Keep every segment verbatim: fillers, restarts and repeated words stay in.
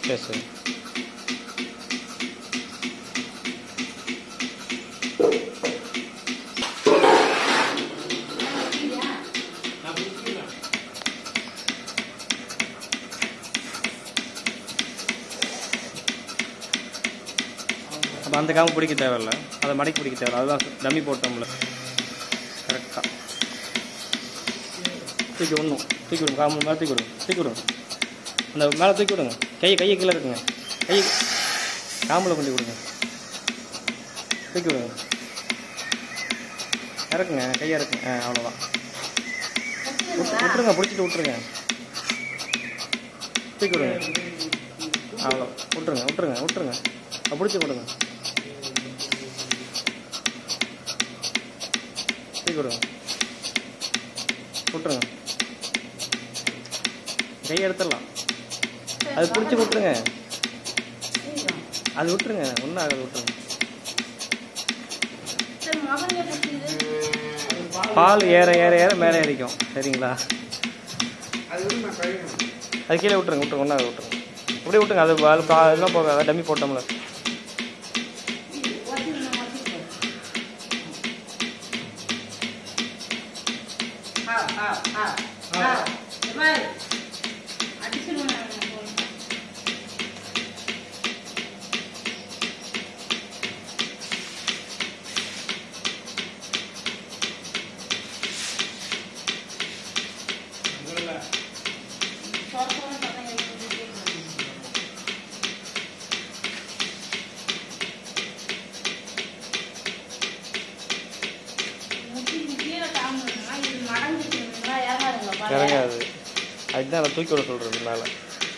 சரி சரி அப்போ அந்த காம்பு பிடிக்க தேவையில்லை, அதை மடக்கி பிடிக்க தேவையில்லை, அதுதான் டம்மி போட்டோம்ல கரெக்டாக. தூக்கி விடணும், தூக்கி விடுங்க, காம்பு மேலே தூக்கி விடுங்க, தூக்கி விடுங்க, அந்த மேலே தூக்கி விடுங்க, கையை கையை கீழே இருக்குங்க, கை காம்பில் கொண்டு கொடுங்க, தூக்கி விடுங்க, இறக்குங்க, கையை இறக்குங்க, ஆ அவ்வளோதான். விட்டு விட்டுருங்க, பிடிச்சிட்டு விட்டுருங்க, தூக்கி விடுங்க, அவ்வளோ விட்டுருங்க விட்டுருங்க விட்டுருங்க பிடிச்சி கொடுங்க, தூக்கி விடுங்க, விட்டுருங்க, கையை எடுத்துடலாம், அது பிடிச்சி விட்டுருங்க, அது விட்டுருங்க, ஒன்றும் ஆகாது, விட்டுருங்க. பால் ஏற ஏற ஏற மேலே ஏறிக்கும், சரிங்களா? அது கீழே விட்டுருங்க, விட்டுருங்க, ஒன்றும் ஆகாது, விட்டுருங்க, அப்படியே விட்டுருங்க, அது பால் பா இதெல்லாம் போக டம்மி போட்டோம்ல. இறங்காது, அதுதான் நான் தூக்கி விட சொல்கிறது மேலே.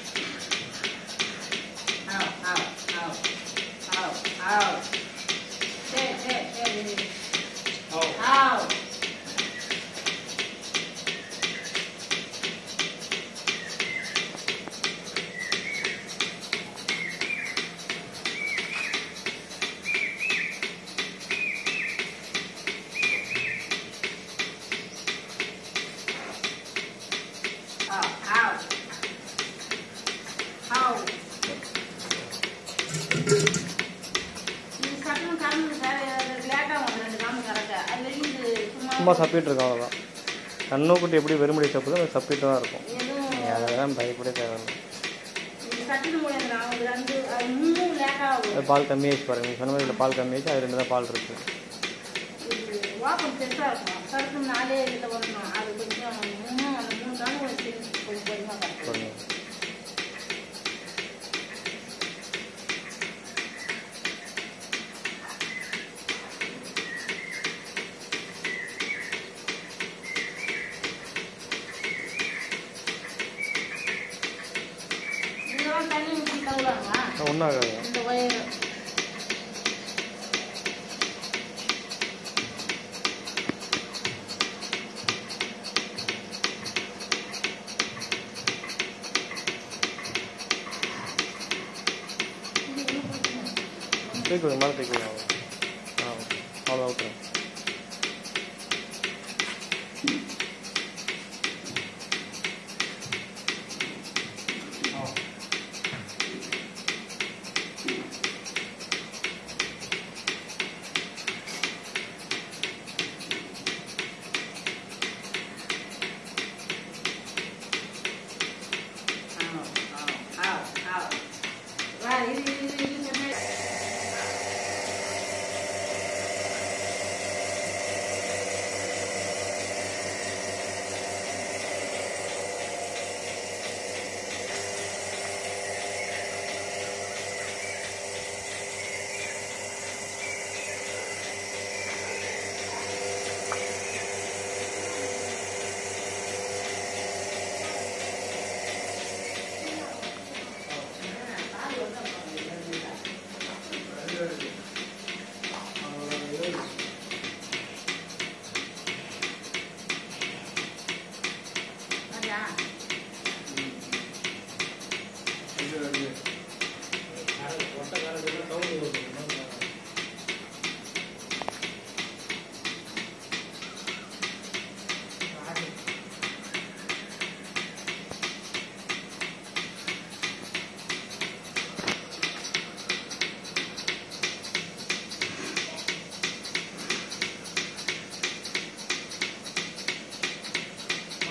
சும்மா சப்பிட்டு இருக்கோம், அவ்வளோதான். கண்ணுக்குட்டி எப்படி வெறுமடி சப்புதோ அது சப்பிட்டு தான் இருக்கும், நீங்கள் அதெல்லாம் பயப்பட தேவையில்லை. அது பால் கம்மியாச்சு பாருங்கள், நீங்கள் சொன்ன மாதிரி இதில் பால் கம்மியாச்சு, அது ரெண்டு தான் பால் இருக்குது. ஒன்றும் ஆகாது. தூக்கி மேலே தூக்கி ஆ அவ்வளோ விட்டுருங்க.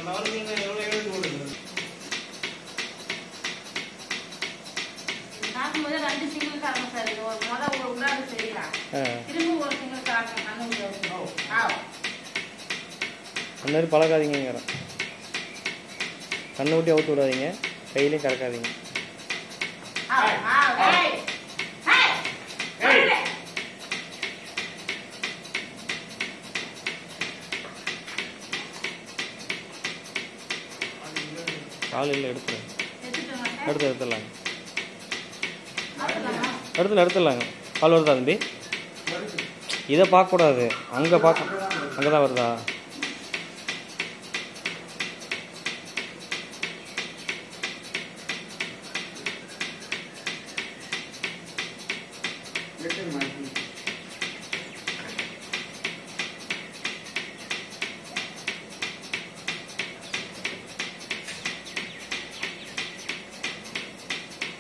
அந்த மாதிரி பழகாதீங்க, கண்ணை ஊட்டி அவுத்து விடாதீங்க, கையிலையும் கறக்காதீங்க. காலையில் எடுத்துருங்க, எடுத்து எடுத்துடலாங்க, எடுத்துல எடுத்துடலாங்க. கால் வருதா தம்பி? இதை பார்க்கக்கூடாது, அங்கே பார்க்க, அங்கே தான் வருதா?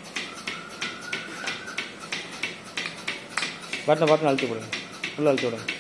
பட்டனை பார்த்து அழுத்தி விடுங்க, ஃபுல்லாக அழுத்தி விடுங்க.